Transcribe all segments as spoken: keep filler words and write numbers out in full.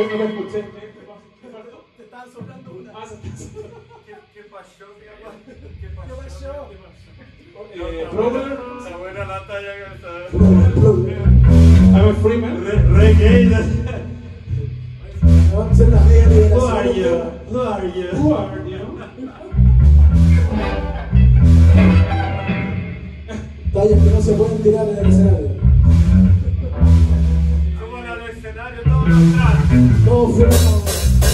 Yo no me escuché. ¿Qué pasó? Te estaban soplando una. Ah, se- ¿Qué, qué pasó, mi amor? ¿Qué pasó? ¿Qué pasó? Eh, Está brother, buena- está buena la talla que está. I'm a free man. Re, re gay. Vamos a hacer la media liberación. Who are you? Who are you? Who are you? Tallas que no se pueden tirar en el escenario. Suban al escenario todos los trans. Todos fueron.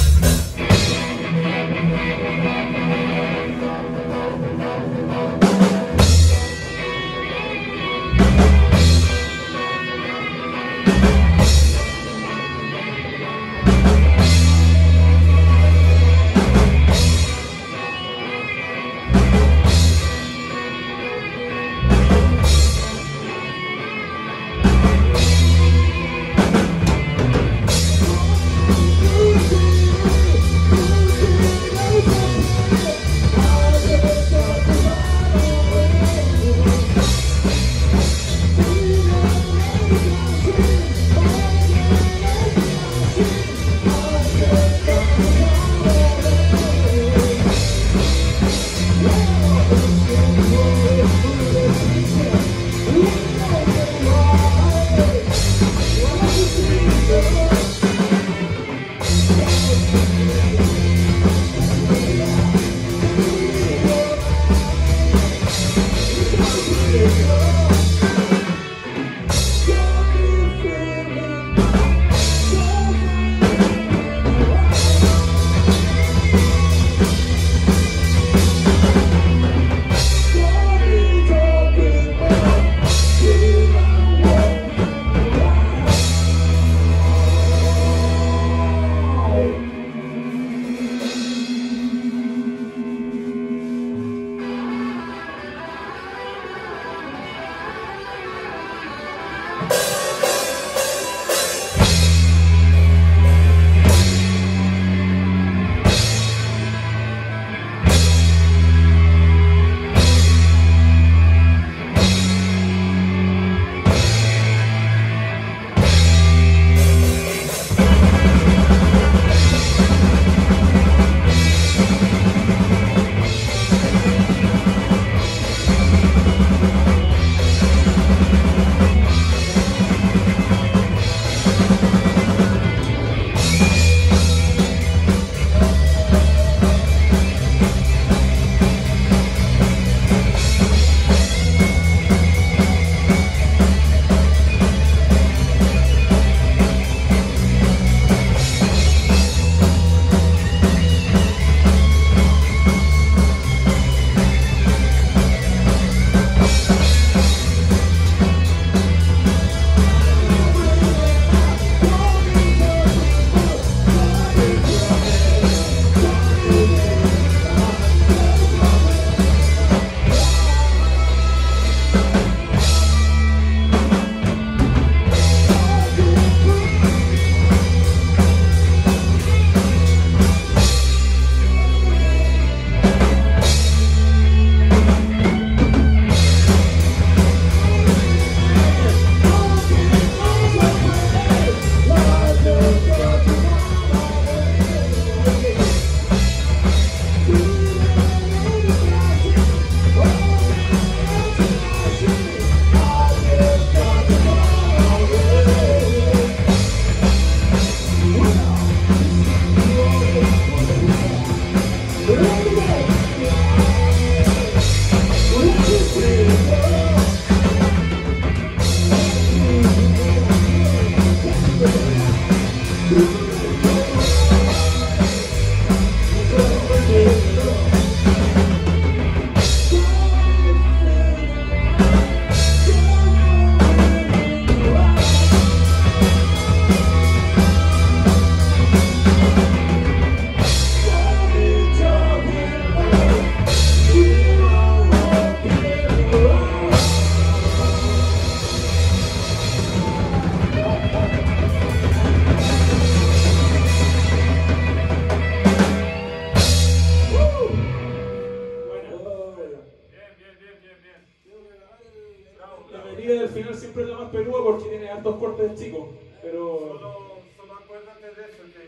Al final siempre es la más peluda porque tiene hartos cortes chicos, pero... Solo, solo acuérdate de eso, que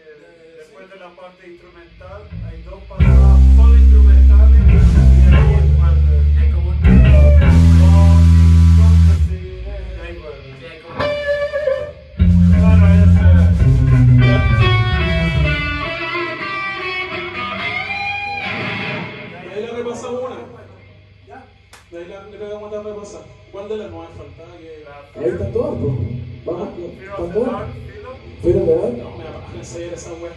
parte instrumental, hay dos pasadas solo instrumentales y ahí el cuerda. Es como un... Entonces sí, eh, hay cuerda. Sí, es como... Claro, ese. De ahí le repasamos una. De ahí le, le pegamos otra repasada. ¿Cuál de las nuevas faltaba? Que... Ahí están todas, pues. Vamos, Filo ¿están todas? acetato, filo. Filo de edad. No, me va a ensayar esa wea.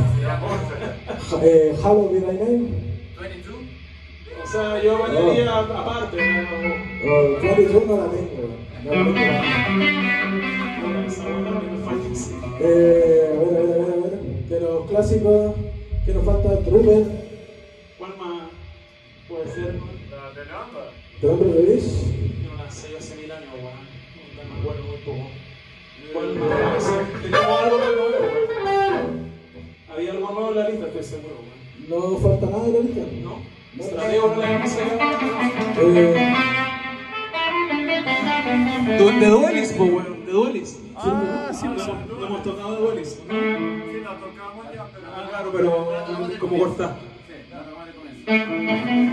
Eh, Halo Be Thy Name. veintidós. O sea, yo bailaría aparte, pero... Oh, veintidós no la tengo. No la tengo. Esa wea también me falta. Sí. Eh, a ver, a ver, a ver, a ver. De los clásicos, ¿qué nos falta? Trooper, ¿Cuál más puede ser? ¿No? La de Namba. The Number of the Beast. Yo no la sé hace mil años, weón. No me acuerdo muy poco. ¿Cuál más puede ser? Tenemos algo de nuevo, weón. Había algo nuevo en la lista, estoy seguro, weón. No falta nada de la lista. ¿No? Estratego no la vamos a Eh, De Duelis, po, weón. De Duelis. ah, Sí, no, no hemos tocado de Duelis, ¿no? Sí, la tocamos ya, pero... Ah, claro, pero como corta. Sí, claro, vale con eso.